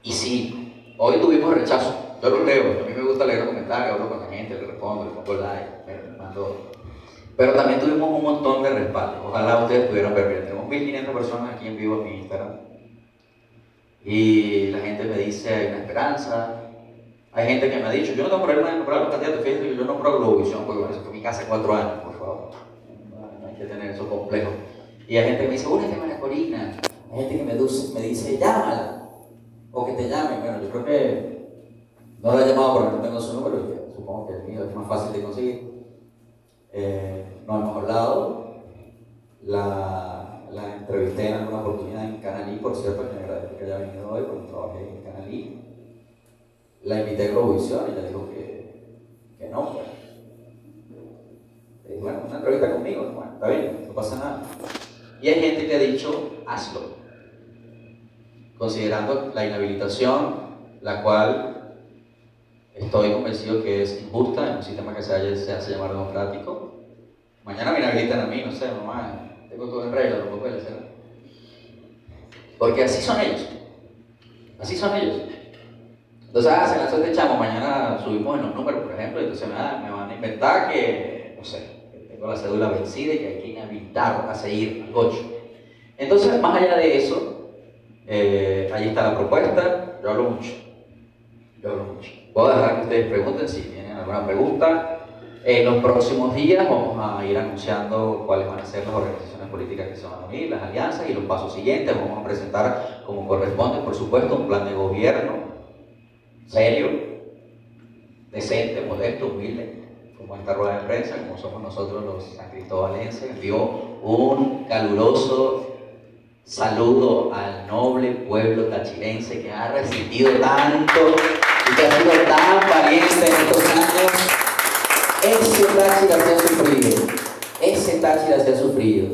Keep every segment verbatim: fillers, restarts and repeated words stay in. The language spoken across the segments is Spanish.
Y sí, hoy tuvimos rechazo. Yo lo leo, a mí me gusta leer los comentarios, hablo con la gente, le respondo, le pongo like, me mando. Pero también tuvimos un montón de respaldo. Ojalá ustedes pudieran ver bien. Tenemos mil quinientas personas aquí en vivo en mi Instagram. Y la gente me dice, hay una esperanza. Hay gente que me ha dicho, yo no tengo problema de nombrar a los candidatos, fíjate que yo nombro a Globovisión, porque bueno, eso fue mi casa cuatro años, por favor. No, no hay que tener eso complejo. Y hay gente que me dice, únete a María Corina. Hay gente que me dice, me dice, llámala. O que te llamen. Bueno, yo creo que no la he llamado porque no tengo su número, y supongo que el mío es más fácil de conseguir. Eh, nos hemos hablado, la, la entrevisté en alguna oportunidad en Canal I, por cierto, que me agradezco que haya venido hoy porque trabajé en Canal I. La invité a Globovisión y ella dijo que, que no, pues. Le dije, bueno, una entrevista conmigo, bueno, está bien, no pasa nada. Y hay gente que ha dicho, hazlo, considerando la inhabilitación, la cual estoy convencido que es injusta en un sistema que se, haya, se hace llamar democrático. Mañana me inhabilitan a mí, no sé, mamá, tengo todo en regla, no puedo hacer. Porque así son ellos, así son ellos. Entonces, ah, se lanzó este chamo, mañana subimos en los números, por ejemplo, y entonces me, ah, me van a inventar que, no sé, que tengo la cédula vencida y que hay que inhabilitar a seguir al gocho. Entonces, más allá de eso, eh, ahí está la propuesta. Yo hablo mucho, yo hablo mucho. Puedo dejar que ustedes pregunten si tienen alguna pregunta. En los próximos días vamos a ir anunciando cuáles van a ser las organizaciones políticas que se van a unir, las alianzas y los pasos siguientes. Vamos a presentar, como corresponde, por supuesto, un plan de gobierno serio, decente, modesto, humilde, como esta rueda de prensa, como somos nosotros los sancristobalenses. Envió un caluroso saludo al noble pueblo tachirense que ha resistido tanto y que ha sido tan valiente en estos años. Ese Táchira se ha sufrido, ese Táchira se ha sufrido.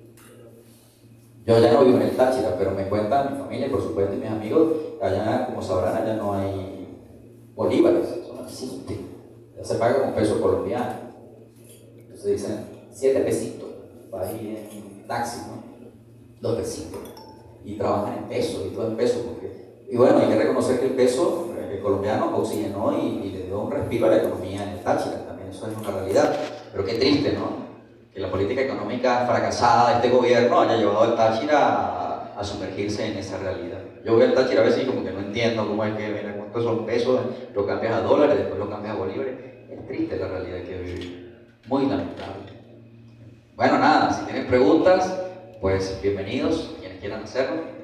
Yo ya no vivo en el Táchira, pero me cuentan mi familia, por supuesto, y mis amigos, allá, como sabrán, allá no hay bolívares, eso no existe. Ya se paga con peso colombiano. Entonces dicen siete pesitos, va ahí en taxi, ¿no? Dos pesitos. Y trabajan en peso y todo en peso. Porque... Y bueno, hay que reconocer que el peso el colombiano oxigenó y, y le dio un respiro a la economía en el Táchira, también eso es una realidad. Pero qué triste, ¿no? Que la política económica fracasada de este gobierno haya llevado al Táchira a, a sumergirse en esa realidad. Yo voy al Táchira a veces y como que no entiendo cómo es que, mira, cuántos son pesos, lo cambias a dólares, después lo cambias a bolívares. Es triste la realidad que vivimos, muy lamentable. Bueno, nada, si tienen preguntas, pues bienvenidos, quienes quieran hacerlo.